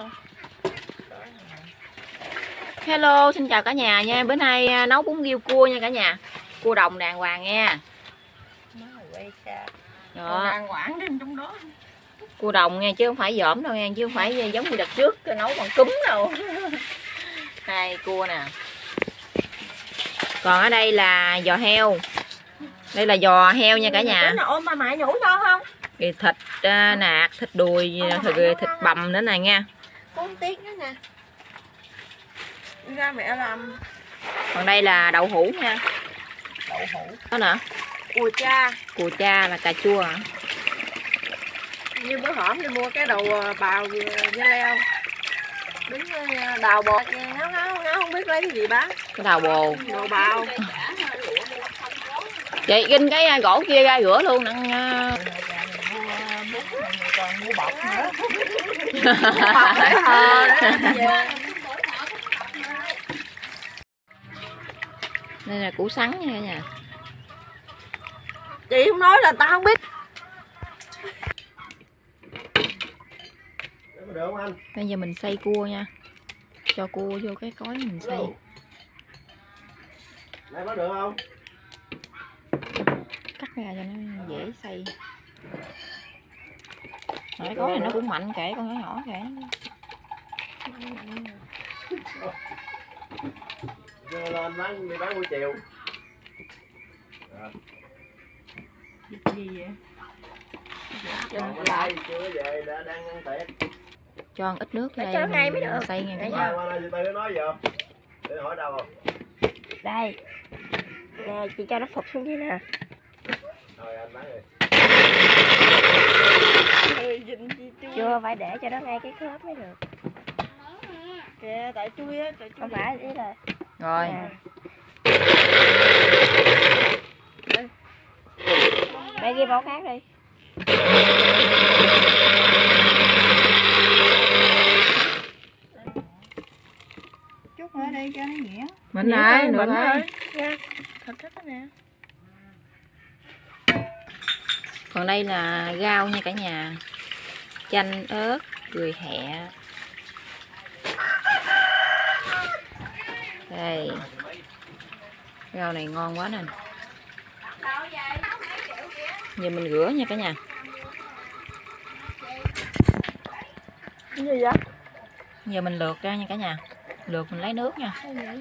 Hello, xin chào cả nhà nha. Bữa nay nấu bún riêu cua nha cả nhà. Cua đồng đàng hoàng nha. Đó. Cua đồng nha chứ không phải dởm đâu nha, chứ không phải giống như đợt trước nấu bằng cúm đâu. Đây cua nè. Còn ở đây là giò heo. Đây là giò heo nha cả nhà. Ôm bà mẹ nhủ con không? Thì thịt nạc, thịt đùi, thịt bằm nữa này nha. Con tiếc nữa nè. Ra mẹ làm. Còn đây là đậu hũ nha. Đậu hũ. Đó nè. Cua cha. Cua cha là cà chua hả? Như bữa hổm đi mua cái đầu bào da leo. Đứng đào bột ngáo không biết lấy cái gì bán. Cái đào bồ. Đồ bào. Chị ginh cái gỗ kia ra rửa luôn nè. Còn mua bọc nữa. Đây là củ sắn nha cả nhà. Chị không nói là tao không biết. Bây giờ mình xay cua nha. Cho cua vô cái cối mình xay. Này có được không? Cắt ra cho nó dễ xay. Cái cối này nó cũng mạnh kể con nhỏ nhỏ kể. Đưa lên bán buổi chiều. Gì vậy? Còn lại chưa về đang ăn tiệc. Cho ăn ít nước đây. Cho ngay mới được. Xay nghe cả Qua nhà. đây từ từ nói giờ. Để hỏi đâu rồi? Đây. Nè chị cho nó phục xuống dưới nè. Rồi anh bán đi. Chưa phải để cho nó ngay cái khớp mới được. Kìa tại chui á, không phải ý là. Rồi. Đây ghi mẫu khác đi. Chút nữa đi cho nó nhẹ. Mình lại nữa thôi. Nha. Thật thích nè. Còn đây là rau nha cả nhà. Chanh, ớt, cười hẹ. Đây. Rau này ngon quá nè. Giờ mình rửa nha cả nhà. Cái gì vậy? Giờ mình lượt ra nha cả nhà. Lượt mình lấy nước nha.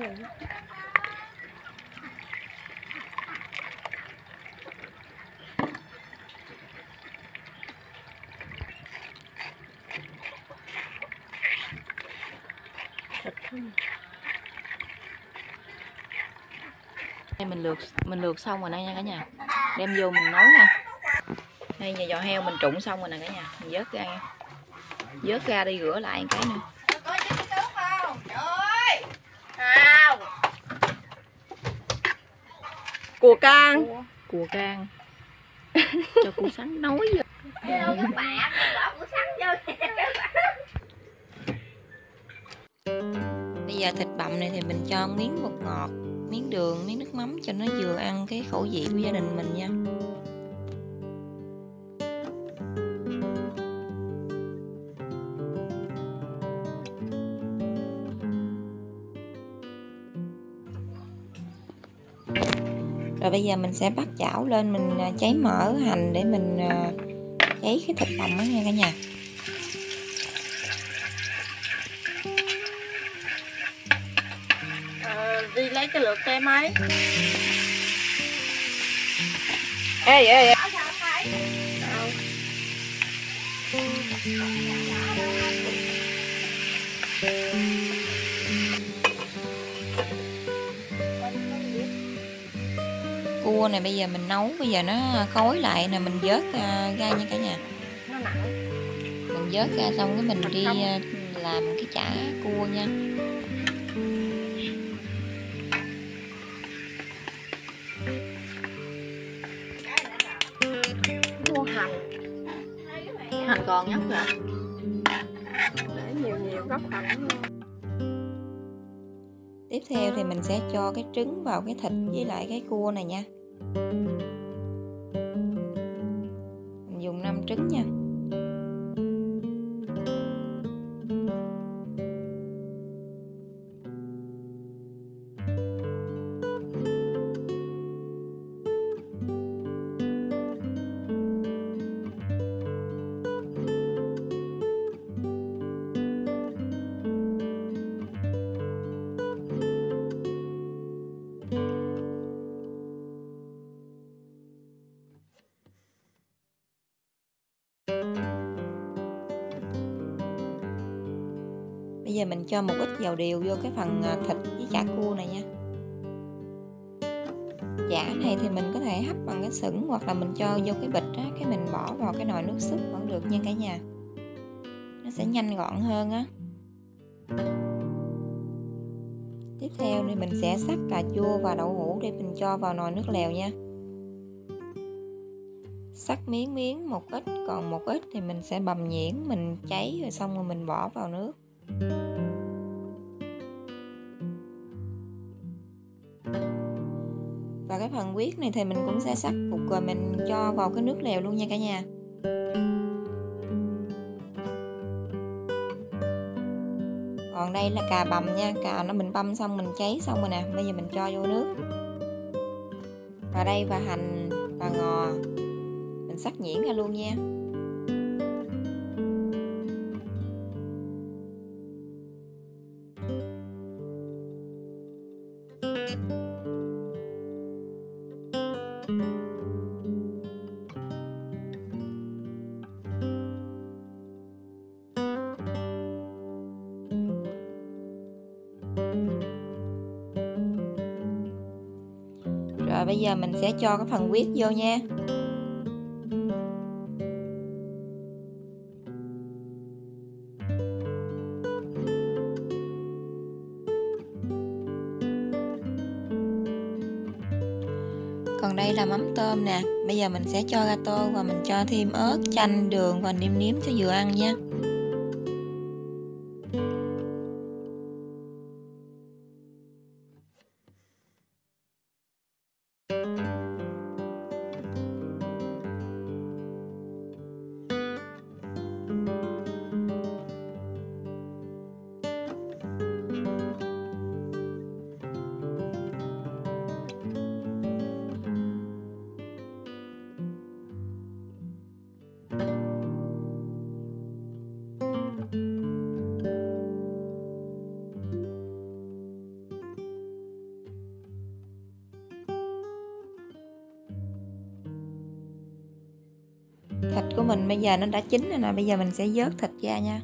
Đây mình lượt xong rồi đây nha cả nhà. Đem vô mình nấu nha. Đây giờ giò heo mình trụng xong rồi nè cả nhà. Mình vớt ra nha. Vớt ra đi rửa lại một cái nữa. Cua can. Cua can. Cho cua sắn nói vô. Bây giờ thịt bằm này thì mình cho miếng bột ngọt, miếng đường, miếng nước mắm cho nó vừa ăn cái khẩu vị của gia đình mình nha. Rồi bây giờ mình sẽ bắt chảo lên, mình cháy mỡ hành để mình cháy cái thịt bằm đó nha cả nhà. Đi lấy cái lượt kem ấy. Ê. Cua này bây giờ mình nấu, bây giờ nó khói lại nè, mình vớt ra nha cả nhà. Nó nặng. Mình vớt ra xong cái mình đi làm cái chả cua nha. Mua hành. Hành còn nhóc rồi. Để nhiều gốc hành. Tiếp theo thì mình sẽ cho cái trứng vào cái thịt với lại cái cua này nha. Mình dùng 5 trứng nha. giờ mình cho một ít dầu điều vô cái phần thịt với chả cua này nha. Chả này thì mình có thể hấp bằng cái sửng hoặc là mình cho vô cái bịch á, cái mình bỏ vào cái nồi nước súp vẫn được nha cả nhà. Nó sẽ nhanh gọn hơn á. Tiếp theo thì mình sẽ xắt cà chua và đậu hũ để mình cho vào nồi nước lèo nha. Xắt miếng miếng một ít, còn một ít thì mình sẽ bầm nhuyễn, mình cháy rồi xong rồi mình bỏ vào nước. Và cái phần huyết này thì mình cũng sẽ xắt cục rồi mình cho vào cái nước lèo luôn nha cả nhà. Còn đây là cà bằm nha, cà nó mình băm xong mình cháy xong rồi nè, bây giờ mình cho vô nước. Và đây và hành và ngò mình xắt nhuyễn ra luôn nha. Rồi bây giờ mình sẽ cho cái phần huyết vô nha. Còn đây là mắm tôm nè. Bây giờ mình sẽ cho ra tô và mình cho thêm ớt, chanh, đường và nêm nếm cho vừa ăn nha. Thịt của mình bây giờ nó đã chín rồi nè, bây giờ mình sẽ vớt thịt ra nha.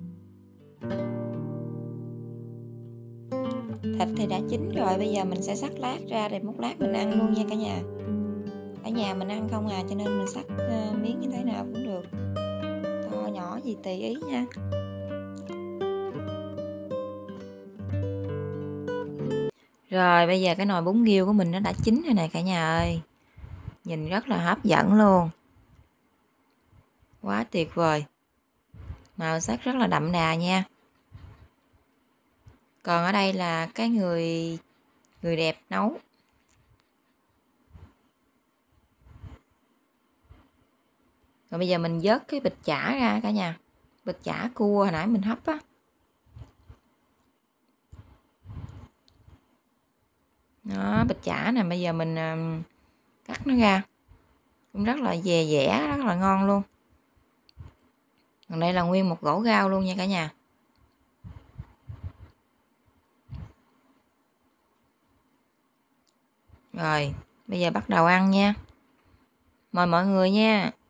Thịt thì đã chín rồi, bây giờ mình sẽ xắt lát ra để múc lát mình ăn luôn nha cả nhà. Ở nhà mình ăn không à, cho nên mình xắt miếng như thế nào cũng được, to nhỏ gì tùy ý nha. Rồi bây giờ cái nồi bún riêu của mình nó đã chín rồi nè cả nhà ơi. Nhìn rất là hấp dẫn luôn. Quá tuyệt vời. Màu sắc rất là đậm đà nha. Còn ở đây là cái người đẹp nấu. Rồi bây giờ mình vớt cái bịch chả ra cả nhà. Bịch chả cua hồi nãy mình hấp á. Đó, bịch chả nè, bây giờ mình cắt nó ra. Cũng rất là dè dẻ, rất là ngon luôn. Còn đây là nguyên một rổ rau luôn nha cả nhà. Rồi, bây giờ bắt đầu ăn nha. Mời mọi người nha.